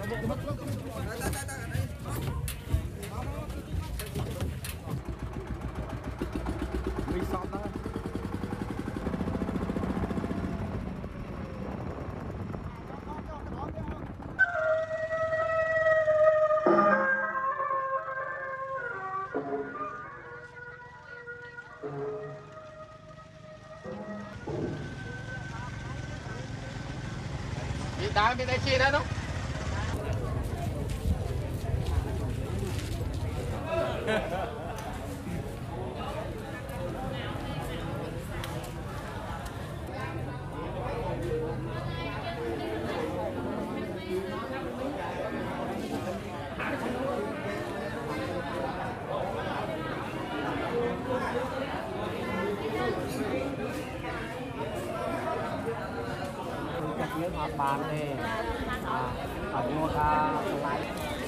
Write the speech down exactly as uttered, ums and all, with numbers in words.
Đá bên đây chia ra đâu. Nước hot bán này, ở mua ca lại